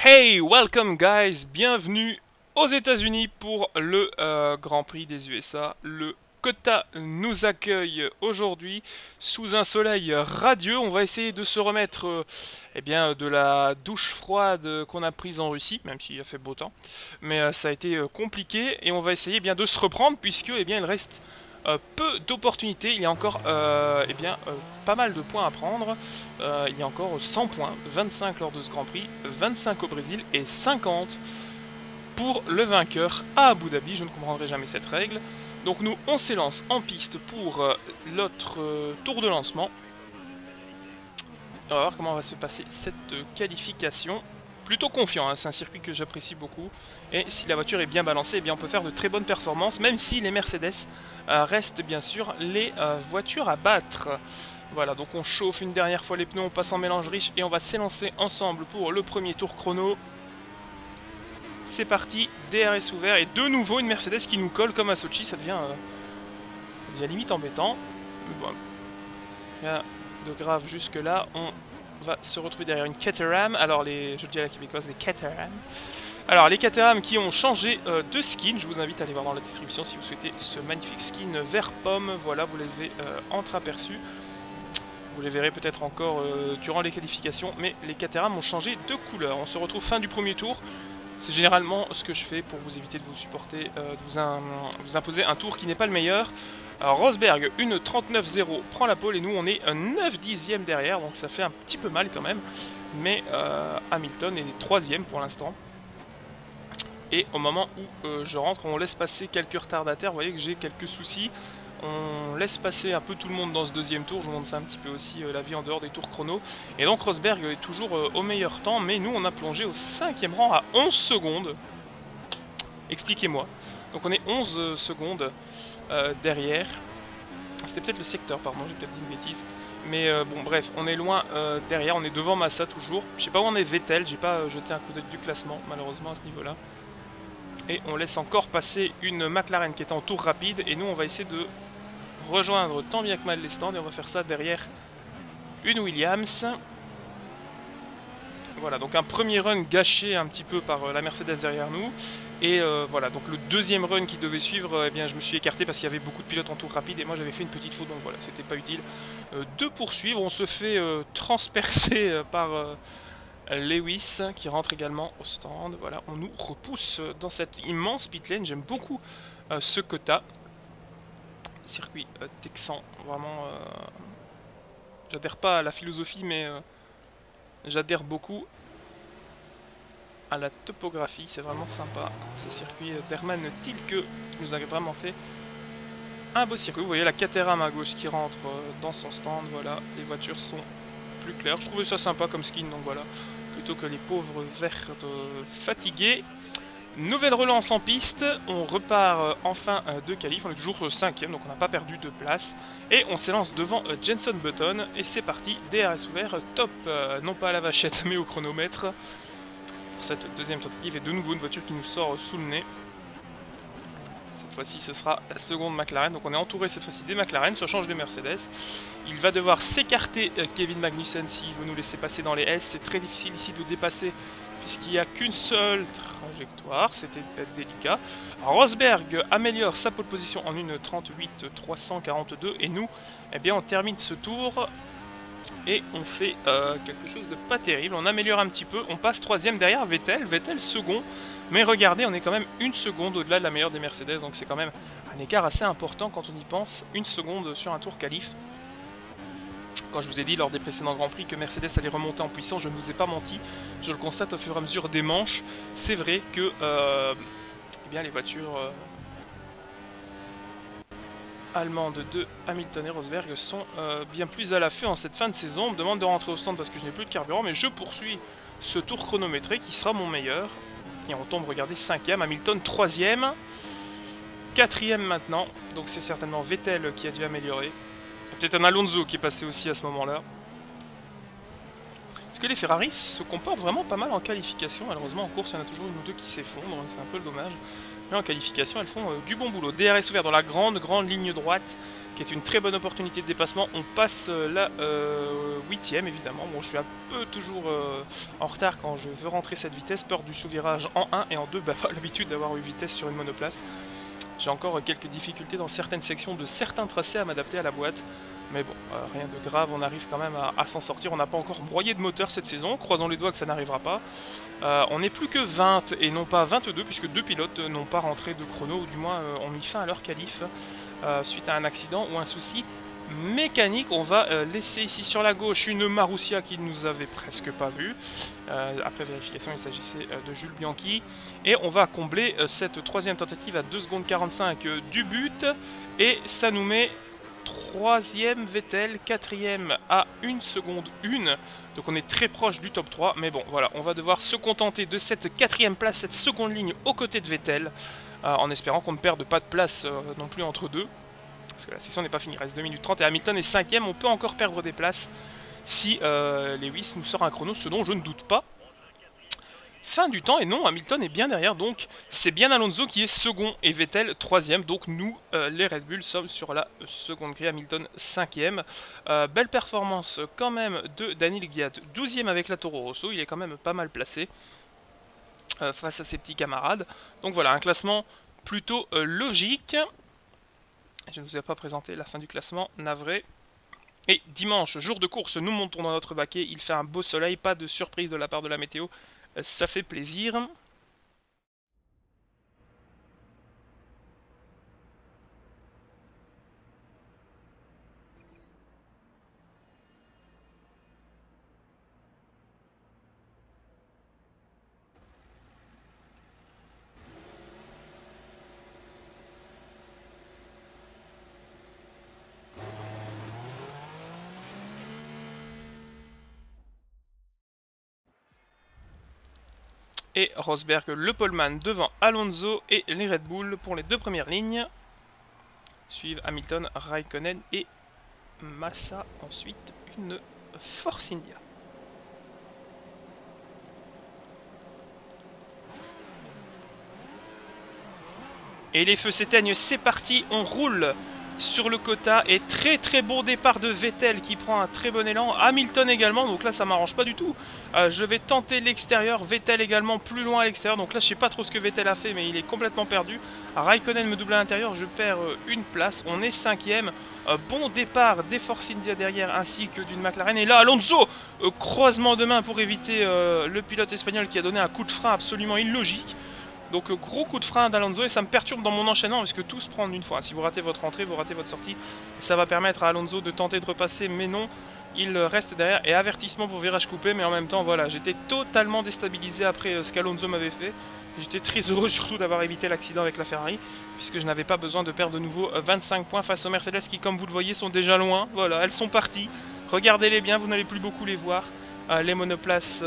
Hey, welcome guys, bienvenue aux États-Unis pour le Grand Prix des USA. Le COTA nous accueille aujourd'hui sous un soleil radieux. On va essayer de se remettre de la douche froide qu'on a prise en Russie, même s'il a fait beau temps. Mais ça a été compliqué et on va essayer de se reprendre puisque il reste peu d'opportunités. Il y a encore pas mal de points à prendre. Il y a encore 100 points, 25 lors de ce Grand Prix, 25 au Brésil et 50 pour le vainqueur à Abu Dhabi. Je ne comprendrai jamais cette règle. Donc nous, on s'élance en piste pour l'autre tour de lancement. On va voir comment va se passer cette qualification. Plutôt confiant, hein, c'est un circuit que j'apprécie beaucoup. Et si la voiture est bien balancée, on peut faire de très bonnes performances, même si les Mercedes restent bien sûr les voitures à battre. Voilà, donc on chauffe une dernière fois les pneus, on passe en mélange riche et on va s'élancer ensemble pour le premier tour chrono. C'est parti, DRS ouvert et de nouveau une Mercedes qui nous colle comme à Sochi, ça devient limite embêtant. Bon, rien de grave jusque là, on va se retrouver derrière une Caterham. Alors je le dis à la québécoise, les Caterham. Alors les Caterham qui ont changé de skin, je vous invite à aller voir dans la description si vous souhaitez ce magnifique skin vert pomme. Voilà, vous l'avez entreaperçu. Vous les verrez peut-être encore durant les qualifications, mais les Caterham ont changé de couleur. On se retrouve fin du premier tour. C'est généralement ce que je fais pour vous éviter de vous supporter, de vous imposer un tour qui n'est pas le meilleur. Alors Rosberg, une 39-0, prend la pole et nous on est 9 dixièmes derrière, donc ça fait un petit peu mal quand même. Mais Hamilton est 3ème pour l'instant. Et au moment où je rentre, on laisse passer quelques retardataires, vous voyez que j'ai quelques soucis. On laisse passer un peu tout le monde dans ce deuxième tour, je vous montre ça un petit peu aussi, la vie en dehors des tours chrono. Et donc Rosberg est toujours au meilleur temps, mais nous on a plongé au 5ème rang à 11 secondes. Expliquez-moi. Donc on est 11 secondes derrière. C'était peut-être le secteur, pardon, j'ai peut-être dit une bêtise. Mais bon bref, on est loin derrière, on est devant Massa toujours. Je sais pas où on est Vettel, j'ai pas jeté un coup d'œil du classement malheureusement à ce niveau-là. Et on laisse encore passer une McLaren qui est en tour rapide. Et nous on va essayer de rejoindre tant bien que mal les stands. Et on va faire ça derrière une Williams. Voilà, donc un premier run gâché un petit peu par la Mercedes derrière nous. Et voilà, donc le deuxième run qui devait suivre, je me suis écarté parce qu'il y avait beaucoup de pilotes en tour rapide. Et moi j'avais fait une petite faute, donc voilà, c'était pas utile de poursuivre. On se fait transpercer par Lewis qui rentre également au stand. Voilà, on nous repousse dans cette immense pit lane. J'aime beaucoup ce COTA. Circuit texan, vraiment. J'adhère pas à la philosophie, mais j'adhère beaucoup à la topographie. C'est vraiment sympa. Ce circuit d'Hermann Tilke nous a vraiment fait un beau circuit. Vous voyez la Caterham à gauche qui rentre dans son stand. Voilà, les voitures sont plus claires. Je trouvais ça sympa comme skin, donc voilà. Plutôt que les pauvres vertes fatigués. Nouvelle relance en piste, on repart en fin de qualif, on est toujours 5ème, donc on n'a pas perdu de place. Et on s'élance devant Jenson Button, et c'est parti, DRS ouvert, top, non pas à la vachette, mais au chronomètre. Pour cette deuxième tentative, et de nouveau une voiture qui nous sort sous le nez. Cette fois-ci, ce sera la seconde McLaren, donc on est entouré cette fois-ci des McLaren, ça change des Mercedes. Il va devoir s'écarter Kevin Magnussen s'il veut nous laisser passer dans les S, c'est très difficile ici de dépasser puisqu'il n'y a qu'une seule trajectoire, c'était délicat. Rosberg améliore sa pole position en une 38.342 et nous, on termine ce tour et on fait quelque chose de pas terrible. On améliore un petit peu, on passe 3ème derrière Vettel, Vettel second, mais regardez, on est quand même une seconde au-delà de la meilleure des Mercedes, donc c'est quand même un écart assez important quand on y pense, une seconde sur un tour qualif. Quand je vous ai dit lors des précédents Grands Prix que Mercedes allait remonter en puissance, je ne vous ai pas menti. Je le constate au fur et à mesure des manches. C'est vrai que les voitures allemandes de Hamilton et Rosberg sont bien plus à l'affût en cette fin de saison. On me demande de rentrer au stand parce que je n'ai plus de carburant, mais je poursuis ce tour chronométré qui sera mon meilleur. Et on tombe, regardez, 5ème, Hamilton 3ème, 4ème maintenant. Donc c'est certainement Vettel qui a dû améliorer. Peut-être un Alonso qui est passé aussi à ce moment-là. Parce que les Ferrari se comportent vraiment pas mal en qualification. Malheureusement, en course, il y en a toujours une ou deux qui s'effondrent. C'est un peu le dommage. Mais en qualification, elles font du bon boulot. DRS ouvert dans la grande ligne droite qui est une très bonne opportunité de dépassement. On passe la 8ème évidemment. Bon, je suis un peu toujours en retard quand je veux rentrer cette vitesse, peur du sous-virage en 1 et en 2, bah, pas l'habitude d'avoir eu vitesse sur une monoplace. J'ai encore quelques difficultés dans certaines sections de certains tracés à m'adapter à la boîte. Mais bon, rien de grave, on arrive quand même à s'en sortir. On n'a pas encore broyé de moteur cette saison, croisons les doigts que ça n'arrivera pas. On n'est plus que 20 et non pas 22, puisque 2 pilotes n'ont pas rentré de chrono, ou du moins ont mis fin à leur qualif suite à un accident ou un souci mécanique. On va laisser ici sur la gauche une Marussia qui ne nous avait presque pas vu. Après vérification, il s'agissait de Jules Bianchi. Et on va combler cette troisième tentative à 2 secondes 45 du but. Et ça nous met 3ème Vettel, 4ème à 1 seconde 1. Donc on est très proche du top 3. Mais bon, voilà, on va devoir se contenter de cette 4ème place, cette seconde ligne aux côtés de Vettel. En espérant qu'on ne perde pas de place non plus entre deux. Parce que la session n'est pas finie, il reste 2 minutes 30 et Hamilton est 5ème, on peut encore perdre des places si Lewis nous sort un chrono, ce dont je ne doute pas. Fin du temps, et non, Hamilton est bien derrière, donc c'est bien Alonso qui est second et Vettel 3ème, donc nous, les Red Bull, sommes sur la seconde grille, Hamilton 5ème. Belle performance quand même de Daniil Kvyat, 12ème avec la Toro Rosso, il est quand même pas mal placé face à ses petits camarades. Donc voilà, un classement plutôt logique. Je ne vous ai pas présenté la fin du classement, navré. Et dimanche, jour de course, nous montons dans notre baquet. Il fait un beau soleil, pas de surprise de la part de la météo. Ça fait plaisir. Et Rosberg, le poleman devant Alonso et les Red Bull pour les 2 premières lignes. Suivent Hamilton, Raikkonen et Massa. Ensuite, une Force India. Et les feux s'éteignent, c'est parti, on roule sur le quota. Et très bon départ de Vettel qui prend un très bon élan. Hamilton également, donc là ça m'arrange pas du tout. Je vais tenter l'extérieur, Vettel également plus loin à l'extérieur. Donc là je sais pas trop ce que Vettel a fait, mais il est complètement perdu. Raikkonen me double à l'intérieur, je perds une place. On est 5ème. Bon départ des Force India derrière ainsi que d'une McLaren. Et là Alonso, croisement de main pour éviter le pilote espagnol qui a donné un coup de frein absolument illogique. Donc gros coup de frein d'Alonso et ça me perturbe dans mon enchaînement parce que tout se prend en une fois. Si vous ratez votre entrée, vous ratez votre sortie. Ça va permettre à Alonso de tenter de repasser, mais non, il reste derrière. Et avertissement pour virage coupé, mais en même temps, voilà, j'étais totalement déstabilisé après ce qu'Alonso m'avait fait. J'étais très heureux surtout d'avoir évité l'accident avec la Ferrari, puisque je n'avais pas besoin de perdre de nouveau 25 points face aux Mercedes qui, comme vous le voyez, sont déjà loin. Voilà, elles sont parties. Regardez-les bien, vous n'allez plus beaucoup les voir. Les monoplaces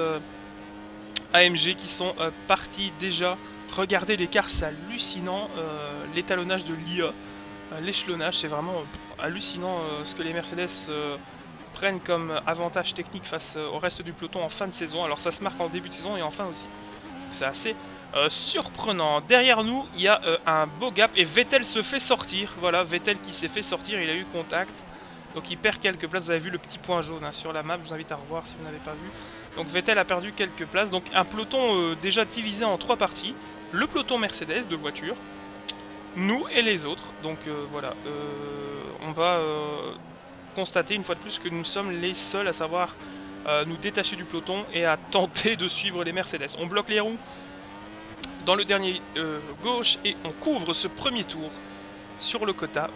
AMG qui sont parties déjà. Regardez l'écart, c'est hallucinant, l'étalonnage de l'IA, l'échelonnage, c'est vraiment hallucinant ce que les Mercedes prennent comme avantage technique face au reste du peloton en fin de saison. Alors ça se marque en début de saison et en fin aussi. C'est assez surprenant. Derrière nous, il y a un beau gap et Vettel se fait sortir. Voilà, Vettel qui s'est fait sortir, il a eu contact. Donc il perd quelques places, vous avez vu le petit point jaune hein, sur la map, je vous invite à revoir si vous n'avez pas vu. Donc Vettel a perdu quelques places, donc un peloton déjà divisé en 3 parties. Le peloton Mercedes de voitures, nous et les autres. Donc voilà, on va constater une fois de plus que nous sommes les seuls à savoir nous détacher du peloton et à tenter de suivre les Mercedes. On bloque les roues dans le dernier gauche et on couvre ce premier tour sur le quota.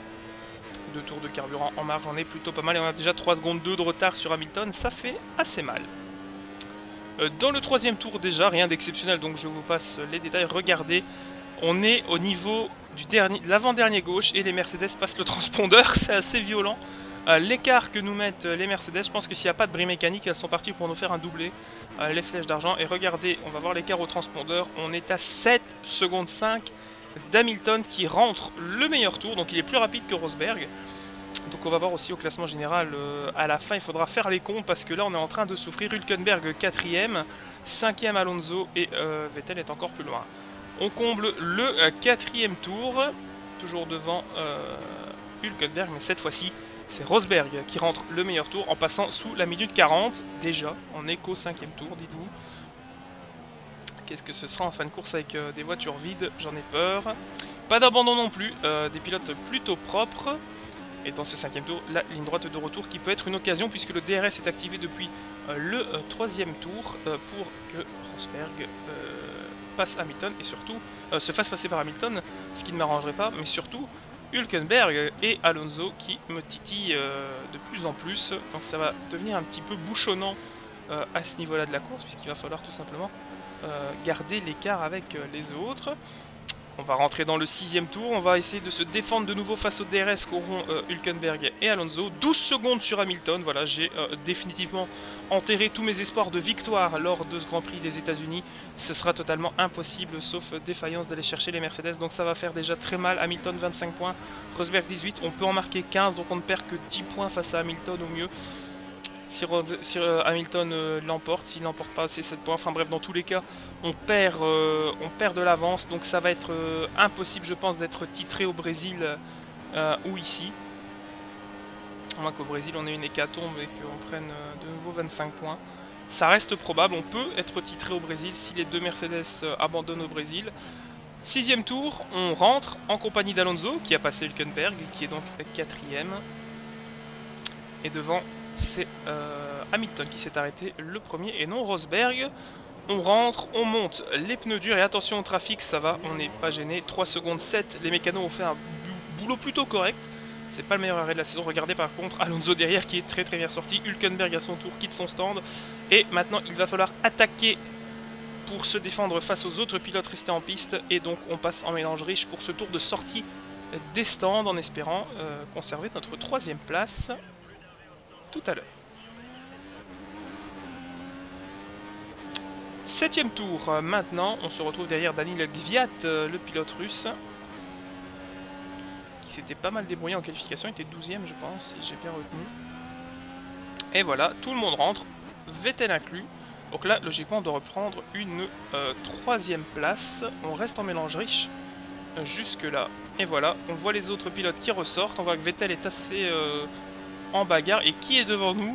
2 tours de carburant en marge, on est plutôt pas mal et on a déjà 3 secondes 2 de retard sur Hamilton, ça fait assez mal. Dans le 3e tour déjà, rien d'exceptionnel, donc je vous passe les détails. Regardez, on est au niveau de l'avant-dernier gauche et les Mercedes passent le transpondeur, c'est assez violent. L'écart que nous mettent les Mercedes, je pense que s'il n'y a pas de bris mécanique, elles sont parties pour nous faire un doublé. Les flèches d'argent, et regardez, on va voir l'écart au transpondeur, on est à 7 secondes 5 d'Hamilton qui rentre le meilleur tour, donc il est plus rapide que Rosberg. Donc on va voir aussi au classement général à la fin, il faudra faire les comptes parce que là on est en train de souffrir. Hülkenberg 4ème, 5ème Alonso et Vettel est encore plus loin. On comble le 4e tour, toujours devant Hülkenberg, mais cette fois-ci, c'est Rosberg qui rentre le meilleur tour en passant sous la minute 40. Déjà, on est qu'au 5e tour, dites-vous. Qu'est-ce que ce sera en fin de course avec des voitures vides? J'en ai peur. Pas d'abandon non plus, des pilotes plutôt propres. Et dans ce 5e tour, la ligne droite de retour qui peut être une occasion puisque le DRS est activé depuis le 3e tour pour que Rosberg passe Hamilton et surtout se fasse passer par Hamilton, ce qui ne m'arrangerait pas, mais surtout Hülkenberg et Alonso qui me titillent de plus en plus. Donc ça va devenir un petit peu bouchonnant à ce niveau-là de la course puisqu'il va falloir tout simplement garder l'écart avec les autres. On va rentrer dans le 6e tour, on va essayer de se défendre de nouveau face au DRS qu'auront Hülkenberg et Alonso. 12 secondes sur Hamilton, voilà, j'ai définitivement enterré tous mes espoirs de victoire lors de ce Grand Prix des États-Unis. Ce sera totalement impossible, sauf défaillance, d'aller chercher les Mercedes, donc ça va faire déjà très mal. Hamilton 25 points, Rosberg 18, on peut en marquer 15, donc on ne perd que 10 points face à Hamilton au mieux. Si Hamilton l'emporte, s'il n'emporte pas, c'est 7 points. Enfin bref, dans tous les cas, on perd de l'avance. Donc ça va être impossible, je pense, d'être titré au Brésil ou ici. À moins qu'au Brésil, on ait une hécatombe et qu'on prenne de nouveau 25 points. Ça reste probable, on peut être titré au Brésil si les deux Mercedes abandonnent au Brésil. 6e tour, on rentre en compagnie d'Alonso, qui a passé Hülkenberg, qui est donc 4e. Et devant, c'est Hamilton qui s'est arrêté le premier et non Rosberg. On rentre, on monte les pneus durs et attention au trafic, ça va, on n'est pas gêné. 3 secondes 7, les mécanos ont fait un boulot plutôt correct. C'est pas le meilleur arrêt de la saison. Regardez par contre Alonso derrière qui est très bien sorti. Hülkenberg à son tour quitte son stand. Et maintenant il va falloir attaquer pour se défendre face aux autres pilotes restés en piste. Et donc on passe en mélange riche pour ce tour de sortie des stands en espérant conserver notre 3e place tout à l'heure. 7e tour, maintenant on se retrouve derrière Daniil Kvyat, le pilote russe, qui s'était pas mal débrouillé en qualification, il était 12e je pense, si j'ai bien retenu. Et voilà, tout le monde rentre, Vettel inclus. Donc là, logiquement, on doit reprendre une 3e place. On reste en mélange riche jusque là. Et voilà, on voit les autres pilotes qui ressortent. On voit que Vettel est assez en bagarre. Et qui est devant nous?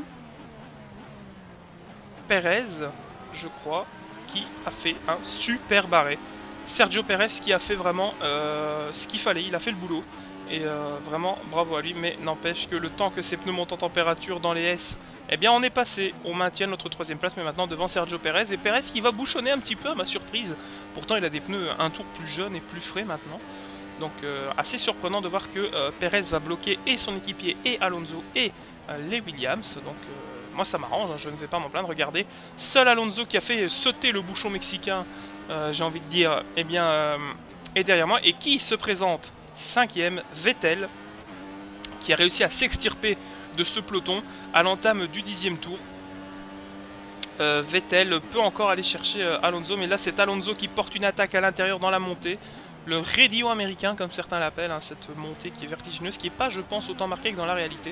Perez, je crois, qui a fait un super arrêt. Sergio Perez qui a fait vraiment ce qu'il fallait. Il a fait le boulot. Et vraiment, bravo à lui. Mais n'empêche que le temps que ses pneus montent en température dans les S, eh bien on est passé, on maintient notre 3e place, mais maintenant devant Sergio Perez. Et Perez qui va bouchonner un petit peu à ma surprise. Pourtant il a des pneus un tour plus jeunes et plus frais maintenant. Donc assez surprenant de voir que Perez va bloquer et son équipier et Alonso et les Williams. Donc moi ça m'arrange, hein, je ne vais pas m'en plaindre. Regardez, seul Alonso qui a fait sauter le bouchon mexicain, j'ai envie de dire, eh bien, est derrière moi. Et qui se présente 5e, Vettel, qui a réussi à s'extirper de ce peloton à l'entame du 10e tour. Vettel peut encore aller chercher Alonso, mais là c'est Alonso qui porte une attaque à l'intérieur dans la montée. Le radio américain, comme certains l'appellent, hein, cette montée qui est vertigineuse, qui n'est pas, je pense, autant marquée que dans la réalité.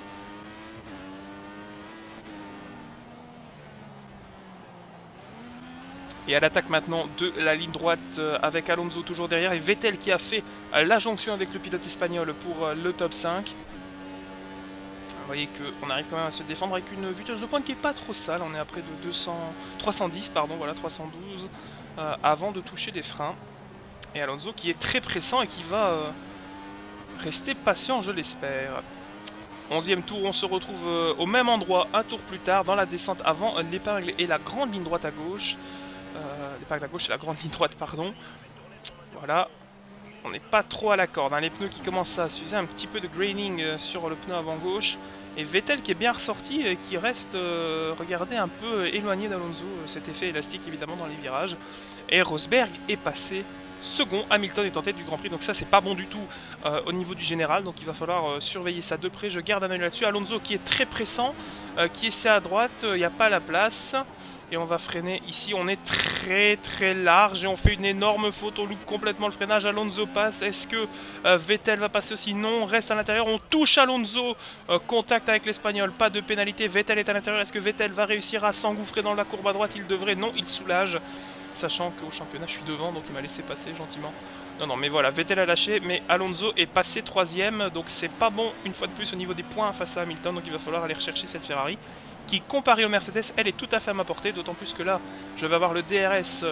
Et à l'attaque maintenant de la ligne droite avec Alonso toujours derrière et Vettel qui a fait la jonction avec le pilote espagnol pour le top 5. Vous voyez qu'on arrive quand même à se défendre avec une vitesse de pointe qui n'est pas trop sale. On est à près de 310, pardon, voilà, 312 avant de toucher des freins. Et Alonso qui est très pressant et qui va rester patient, je l'espère. 11e tour, on se retrouve au même endroit un tour plus tard dans la descente avant l'épingle et la grande ligne droite à gauche. L'épingle à gauche et la grande ligne droite, pardon. Voilà. On n'est pas trop à la corde, hein. Les pneus qui commencent à s'user, un petit peu de graining sur le pneu avant gauche. Et Vettel qui est bien ressorti et qui reste, regardez, un peu éloigné d'Alonso. Cet effet élastique évidemment dans les virages. Et Rosberg est passé second. Hamilton est en tête du Grand Prix, donc ça c'est pas bon du tout au niveau du général. Donc il va falloir surveiller ça de près. Je garde un œil là-dessus. Alonso qui est très pressant, qui essaie à droite, il n'y a pas la place. Et on va freiner ici, on est très large et on fait une énorme faute, on loupe complètement le freinage. Alonso passe, est-ce que Vettel va passer aussi? Non, on reste à l'intérieur, on touche Alonso, contact avec l'Espagnol, pas de pénalité. Vettel est à l'intérieur, est-ce que Vettel va réussir à s'engouffrer dans la courbe à droite? Il devrait, non, il soulage, sachant qu'au championnat je suis devant, donc il m'a laissé passer gentiment. Non, non, mais voilà, Vettel a lâché, mais Alonso est passé 3ème, donc c'est pas bon une fois de plus au niveau des points face à Hamilton, donc il va falloir aller rechercher cette Ferrari, qui comparée au Mercedes, elle est tout à fait à ma portée, d'autant plus que là, je vais avoir le DRS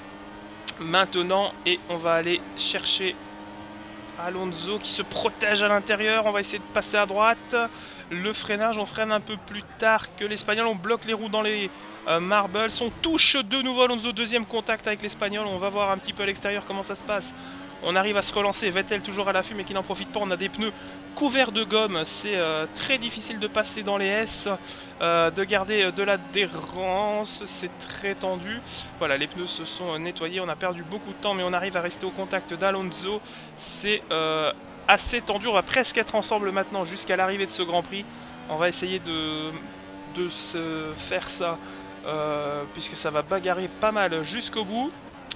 maintenant, et on va aller chercher Alonso qui se protège à l'intérieur, on va essayer de passer à droite, le freinage, on freine un peu plus tard que l'Espagnol, on bloque les roues dans les marbles, on touche de nouveau Alonso, deuxième contact avec l'Espagnol, on va voir un petit peu à l'extérieur comment ça se passe. On arrive à se relancer, Vettel toujours à l'affût mais qui n'en profite pas, on a des pneus couverts de gomme, c'est très difficile de passer dans les S, de garder de l'adhérence, c'est très tendu. Voilà, les pneus se sont nettoyés, on a perdu beaucoup de temps mais on arrive à rester au contact d'Alonso, c'est assez tendu, on va presque être ensemble maintenant jusqu'à l'arrivée de ce Grand Prix. On va essayer de se faire ça, puisque ça va bagarrer pas mal jusqu'au bout.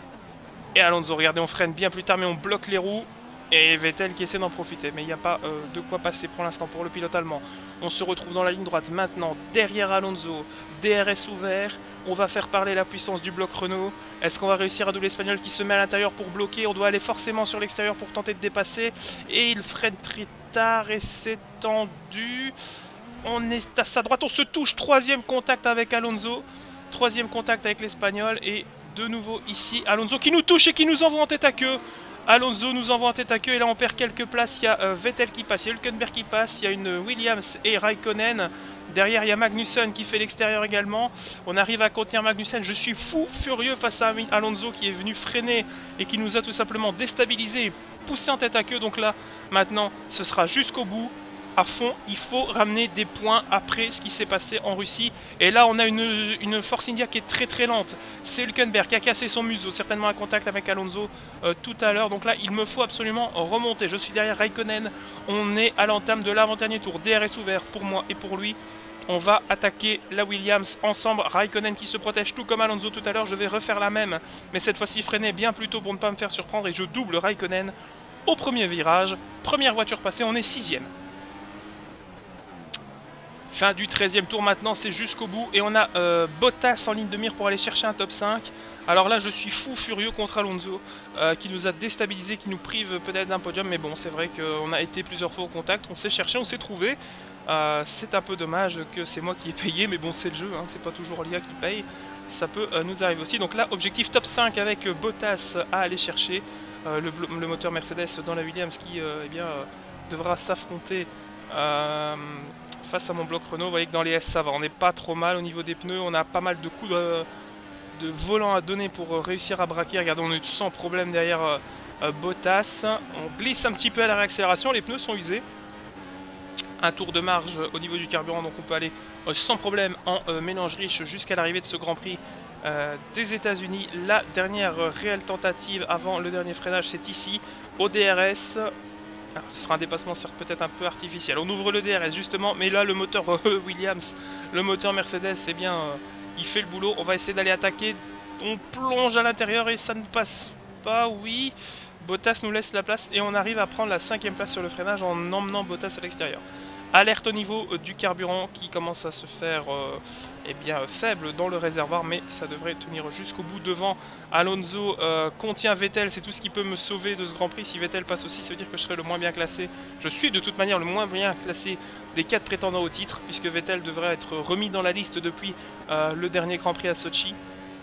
Et Alonso, regardez, on freine bien plus tard, mais on bloque les roues. Et Vettel qui essaie d'en profiter. Mais il n'y a pas de quoi passer pour l'instant pour le pilote allemand. On se retrouve dans la ligne droite maintenant, derrière Alonso. DRS ouvert. On va faire parler la puissance du bloc Renault. Est-ce qu'on va réussir à doubler l'Espagnol qui se met à l'intérieur pour bloquer? On doit aller forcément sur l'extérieur pour tenter de dépasser. Et il freine très tard et c'est tendu. On est à sa droite, on se touche. Troisième contact avec Alonso. Troisième contact avec l'Espagnol. Et de nouveau ici, Alonso qui nous touche et qui nous envoie en tête à queue. Alonso nous envoie en tête à queue et là on perd quelques places. Il y a Vettel qui passe, il y a Hülkenberg qui passe, il y a une Williams et Raikkonen. Derrière il y a Magnussen qui fait l'extérieur également. On arrive à contenir Magnussen. Je suis fou furieux face à Alonso qui est venu freiner et qui nous a tout simplement déstabilisé, poussé en tête à queue. Donc là maintenant ce sera jusqu'au bout. À fond, il faut ramener des points après ce qui s'est passé en Russie. Et là, on a une Force India qui est très très lente. C'est Hülkenberg qui a cassé son museau, certainement un contact avec Alonso tout à l'heure. Donc là, il me faut absolument remonter. Je suis derrière Raikkonen. On est à l'entame de l'avant-dernier tour. DRS ouvert pour moi et pour lui. On va attaquer la Williams ensemble. Raikkonen qui se protège tout comme Alonso tout à l'heure. Je vais refaire la même. Mais cette fois-ci, freiner bien plus tôt pour ne pas me faire surprendre. Et je double Raikkonen au premier virage. Première voiture passée, on est 6ème. Fin du 13e tour maintenant, c'est jusqu'au bout. Et on a Bottas en ligne de mire pour aller chercher un top 5. Alors là, je suis fou furieux contre Alonso, qui nous a déstabilisé, qui nous prive peut-être d'un podium. Mais bon, c'est vrai qu'on a été plusieurs fois au contact, on s'est cherché, on s'est trouvé. C'est un peu dommage que c'est moi qui ai payé, mais bon, c'est le jeu, hein, c'est pas toujours l'IA qui paye. Ça peut nous arriver aussi. Donc là, objectif top 5 avec Bottas à aller chercher. Le moteur Mercedes dans la Williams qui eh bien, devra s'affronter face à mon bloc Renault. Vous voyez que dans les S ça va, on n'est pas trop mal au niveau des pneus, on a pas mal de coups de volant à donner pour réussir à braquer. Regardez, on est sans problème derrière Bottas, on glisse un petit peu à la réaccélération, les pneus sont usés. Un tour de marge au niveau du carburant, donc on peut aller sans problème en mélange riche jusqu'à l'arrivée de ce Grand Prix des États-Unis. La dernière réelle tentative avant le dernier freinage, c'est ici, au DRS. Alors, ce sera un dépassement peut-être un peu artificiel. On ouvre le DRS justement, mais là le moteur Williams, le moteur Mercedes, eh bien, il fait le boulot. On va essayer d'aller attaquer. On plonge à l'intérieur et ça ne passe pas. Oui, Bottas nous laisse la place et on arrive à prendre la 5ème place sur le freinage en emmenant Bottas à l'extérieur. Alerte au niveau du carburant qui commence à se faire eh bien, faible dans le réservoir, mais ça devrait tenir jusqu'au bout. Devant, Alonso contient Vettel, c'est tout ce qui peut me sauver de ce Grand Prix. Si Vettel passe aussi, ça veut dire que je serai le moins bien classé. Je suis de toute manière le moins bien classé des 4 prétendants au titre, puisque Vettel devrait être remis dans la liste depuis le dernier Grand Prix à Sochi.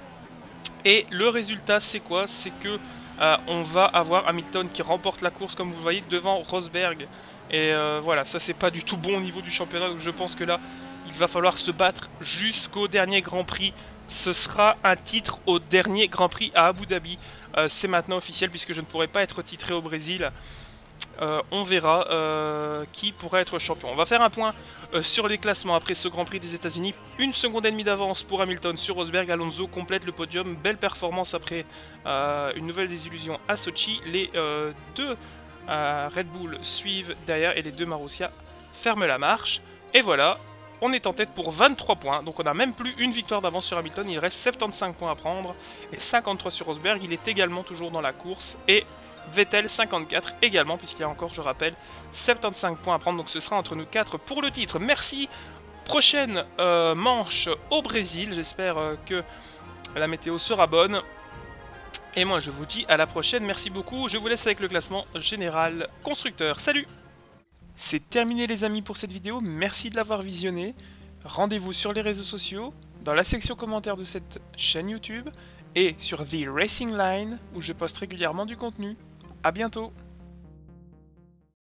Et le résultat, c'est quoi? C'est que on va avoir Hamilton qui remporte la course, comme vous voyez, devant Rosberg. Et voilà, ça c'est pas du tout bon au niveau du championnat, donc je pense que là, il va falloir se battre jusqu'au dernier Grand Prix. Ce sera un titre au dernier Grand Prix à Abu Dhabi. C'est maintenant officiel puisque je ne pourrai pas être titré au Brésil. On verra qui pourrait être champion. On va faire un point sur les classements après ce Grand Prix des États-Unis. 1,5 seconde d'avance pour Hamilton sur Rosberg. Alonso complète le podium. Belle performance après une nouvelle désillusion à Sochi. Les deux Red Bull suivent derrière et les deux Marussia ferment la marche. Et voilà, on est en tête pour 23 points. Donc on n'a même plus une victoire d'avance sur Hamilton. Il reste 75 points à prendre et 53 sur Rosberg. Il est également toujours dans la course. Et Vettel 54 également, puisqu'il y a encore, je rappelle, 75 points à prendre. Donc ce sera entre nous 4 pour le titre. Merci. Prochaine manche au Brésil. J'espère que la météo sera bonne. Et moi je vous dis à la prochaine, merci beaucoup, je vous laisse avec le classement général constructeur. Salut! C'est terminé les amis pour cette vidéo, merci de l'avoir visionné. Rendez-vous sur les réseaux sociaux, dans la section commentaires de cette chaîne YouTube et sur The Racing Line où je poste régulièrement du contenu. A bientôt!